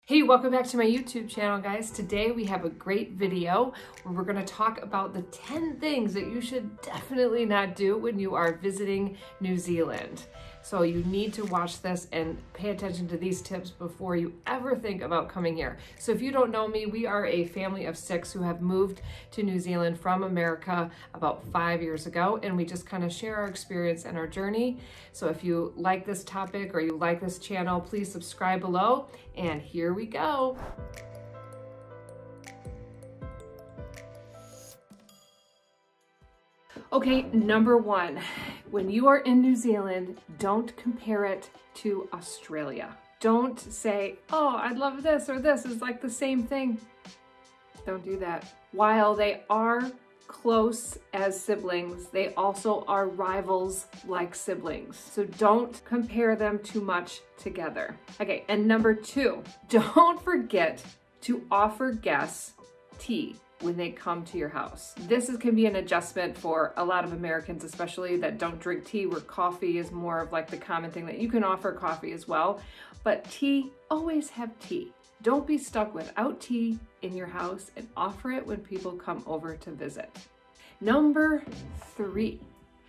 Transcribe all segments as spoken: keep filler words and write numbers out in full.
Hey, welcome back to my YouTube channel, guys. Today we have a great video where we're going to talk about the ten things that you should definitely not do when you are visiting New Zealand. So you need to watch this and pay attention to these tips before you ever think about coming here. So if you don't know me, we are a family of six who have moved to New Zealand from America about five years ago, and we just kind of share our experience and our journey. So if you like this topic or you like this channel, please subscribe below, and here we go. Okay, number one, when you are in New Zealand, don't compare it to Australia. Don't say, oh, I love this or this is like the same thing. Don't do that. While they are close as siblings, they also are rivals like siblings. So don't compare them too much together. Okay, and number two, don't forget to offer guests tea when they come to your house. This is, can be an adjustment for a lot of Americans, especially that don't drink tea, where coffee is more of like the common thing that you can offer coffee as well. But tea, always have tea. Don't be stuck without tea in your house, and offer it when people come over to visit. Number three,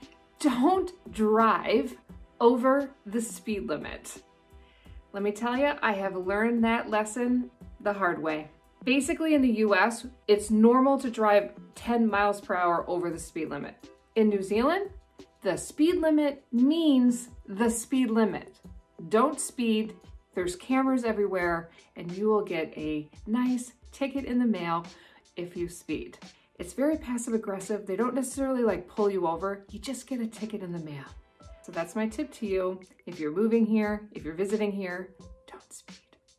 don't drive over the speed limit. Let me tell you, I have learned that lesson the hard way. Basically in the U S, it's normal to drive ten miles per hour over the speed limit. In New Zealand, the speed limit means the speed limit. Don't speed. There's cameras everywhere, and you will get a nice ticket in the mail if you speed. It's very passive aggressive. They don't necessarily like pull you over. You just get a ticket in the mail. So that's my tip to you. If you're moving here, if you're visiting here, don't speed.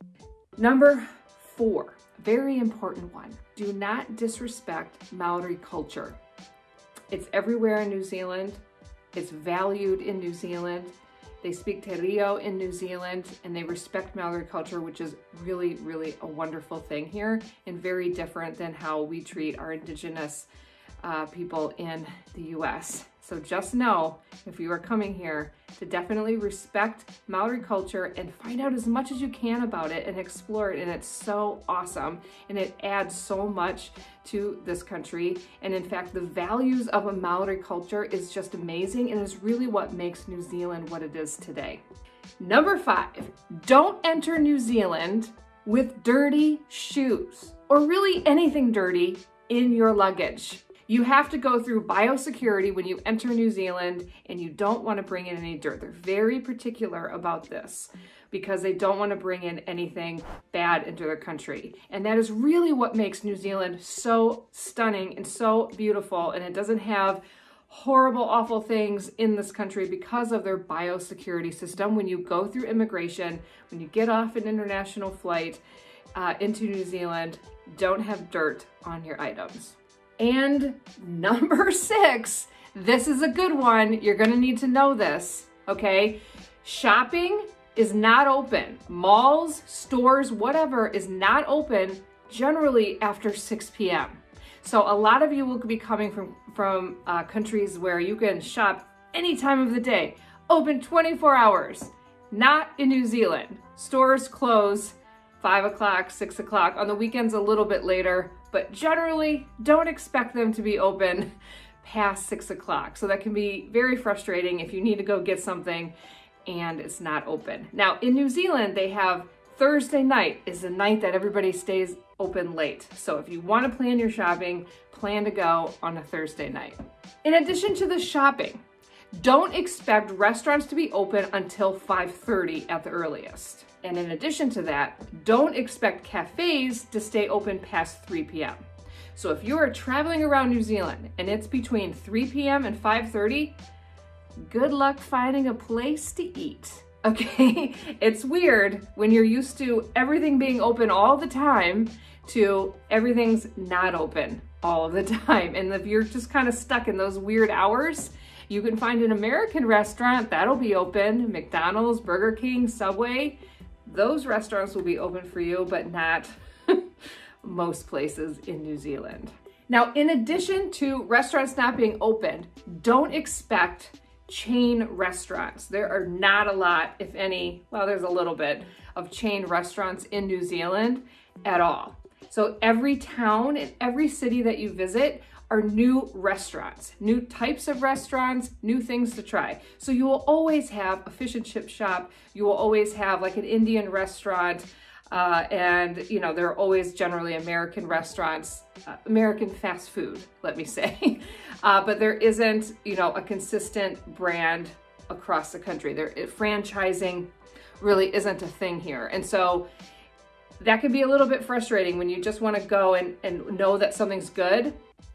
Number four. Very important one. Do not disrespect Maori culture. It's everywhere in New Zealand. It's valued in New Zealand. They speak Te Reo in New Zealand, and they respect Maori culture, which is really, really a wonderful thing here, and very different than how we treat our indigenous uh, people in the U S. So just know, if you are coming here, to definitely respect Maori culture and find out as much as you can about it and explore it. And it's so awesome, and it adds so much to this country. And in fact, the values of a Maori culture is just amazing, and is really what makes New Zealand what it is today. Number five, don't enter New Zealand with dirty shoes, or really anything dirty in your luggage. You have to go through biosecurity when you enter New Zealand, and you don't want to bring in any dirt. They're very particular about this because they don't want to bring in anything bad into their country. And that is really what makes New Zealand so stunning and so beautiful. And it doesn't have horrible, awful things in this country because of their biosecurity system. When you go through immigration, when you get off an international flight uh, into New Zealand, don't have dirt on your items. And number six, this is a good one. You're gonna need to know this, okay? Shopping is not open. Malls, stores, whatever is not open generally after six p m So a lot of you will be coming from, from uh, countries where you can shop any time of the day, open twenty-four hours. Not in New Zealand. Stores close five o'clock, six o'clock, on the weekends a little bit later, but generally don't expect them to be open past six o'clock. So that can be very frustrating if you need to go get something and it's not open. Now in New Zealand, they have Thursday night is the night that everybody stays open late. So if you want to plan your shopping, plan to go on a Thursday night. In addition to the shopping, don't expect restaurants to be open until five thirty at the earliest. And in addition to that, don't expect cafes to stay open past three p m So if you are traveling around New Zealand and it's between three p m and five thirty, good luck finding a place to eat, okay? It's weird when you're used to everything being open all the time to everything's not open all of the time. And if you're just kind of stuck in those weird hours, you can find an American restaurant that'll be open, McDonald's, Burger King, Subway. Those restaurants will be open for you, but not most places in New Zealand. Now, in addition to restaurants not being open, don't expect chain restaurants. There are not a lot, if any, well, there's a little bit of chain restaurants in New Zealand at all. So every town and every city that you visit are new restaurants, new types of restaurants, new things to try. So you will always have a fish and chip shop. You will always have like an Indian restaurant. Uh, and, you know, there are always generally American restaurants, uh, American fast food, let me say. uh, but there isn't, you know, a consistent brand across the country. There, franchising really isn't a thing here. And so that can be a little bit frustrating when you just want to go and, and know that something's good.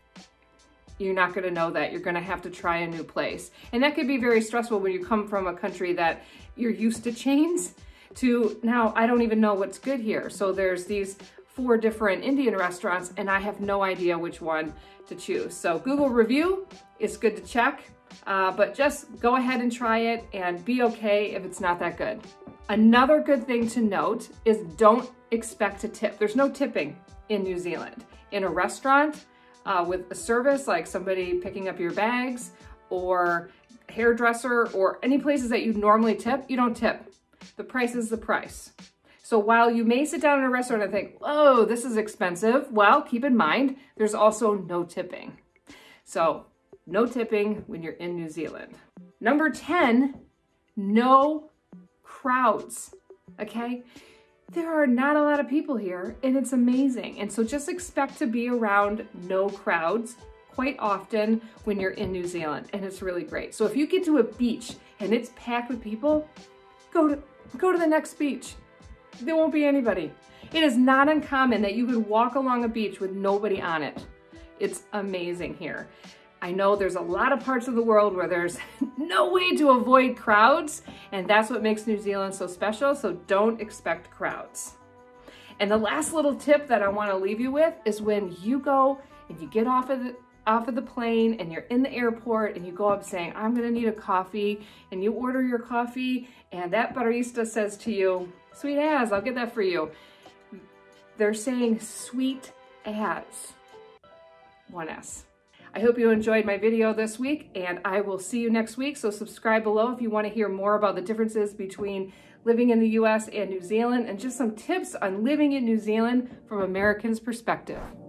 You're not going to know that. You're going to have to try a new place. And that could be very stressful when you come from a country that you're used to chains to now I don't even know what's good here. So there's these four different Indian restaurants and I have no idea which one to choose. So Google review is good to check, uh, but just go ahead and try it and be okay if it's not that good. Another good thing to note is don't expect to tip. There's no tipping in New Zealand. In a restaurant uh, with a service like somebody picking up your bags or hairdresser or any places that you normally tip, you don't tip. The price is the price. So while you may sit down in a restaurant and think, oh, this is expensive, well, keep in mind, there's also no tipping. So no tipping when you're in New Zealand. Number ten, no crowds, okay? There are not a lot of people here and it's amazing. And so just expect to be around no crowds quite often when you're in New Zealand and it's really great. So if you get to a beach and it's packed with people, go to Go to the next beach. There won't be anybody. It is not uncommon that you could walk along a beach with nobody on it. It's amazing here. I know there's a lot of parts of the world where there's no way to avoid crowds, and that's what makes New Zealand so special, so don't expect crowds. And the last little tip that I want to leave you with is when you go and you get off of the off of the plane and you're in the airport and you go up saying, I'm gonna need a coffee, and you order your coffee and that barista says to you, sweet as, I'll get that for you. They're saying sweet as, one S. I hope you enjoyed my video this week and I will see you next week. So subscribe below if you want to hear more about the differences between living in the U S and New Zealand and just some tips on living in New Zealand from Americans' perspective.